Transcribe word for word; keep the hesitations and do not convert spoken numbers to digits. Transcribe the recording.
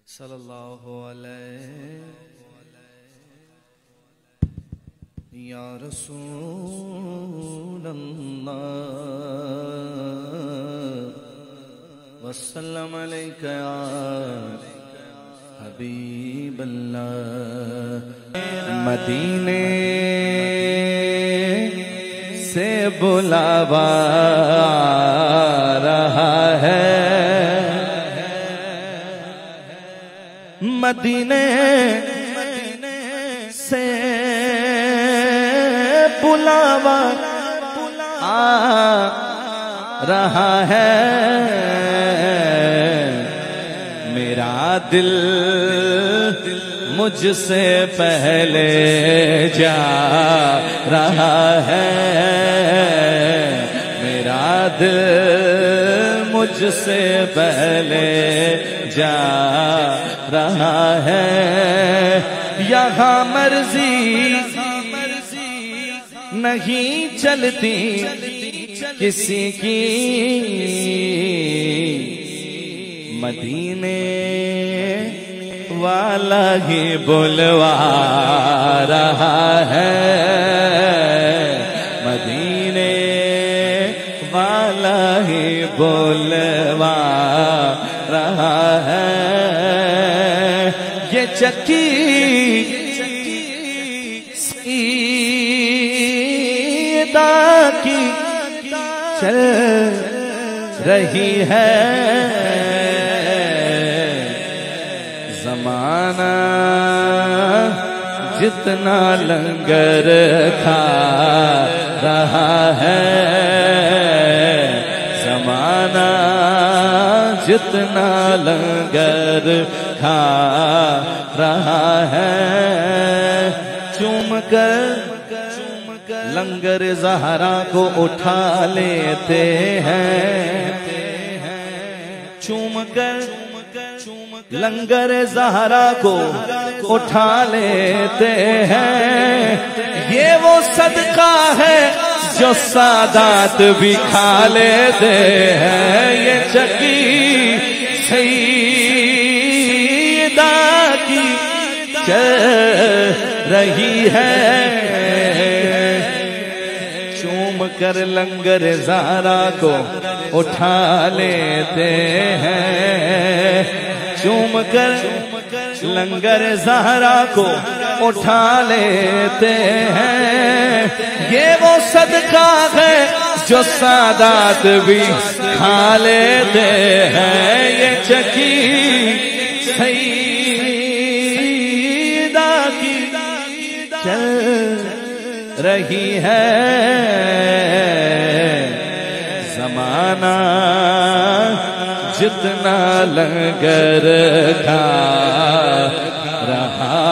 صلی اللہ علیہ یا رسول اللہ وسلم علیک یا حبیب اللہ۔ مدینے سے بلاوا رہا ہے، مدینے سے بلاوا آ رہا ہے، میرا دل مجھ سے پہلے جا رہا ہے، میرا دل مجھ سے پہلے جا رہا ہے، یہاں مرضی نہیں چلتی کسی کی، مدینے والا ہی بلوا رہا ہے، مدینے والا ہی بلوا رہا ہے، یہ چکی سیدہ کی چل رہی ہے، زمانہ جتنا لنگر کھا رہا ہے، زمانہ جتنا لنگر کھا رہا ہے، چوم کر لنگر زہرا کو اٹھا لیتے ہیں، چوم کر لنگر زہرا کو اٹھا لیتے ہیں، یہ وہ صدقہ ہے جو سادات بھی کھا لیتے ہیں، یہ چکی سیدہ کی چل رہی ہے، چوم کر لنگر زہرا کو اٹھا لیتے ہیں، چوم کر لنگر زہرا کو اٹھا لیتے ہیں، یہ وہ صدقہ ہے جو سادات بھی کھا لیتے ہیں، یہ چکی سیدہ کی چل رہی ہے، زمانہ جتنا لنگر کھا رہا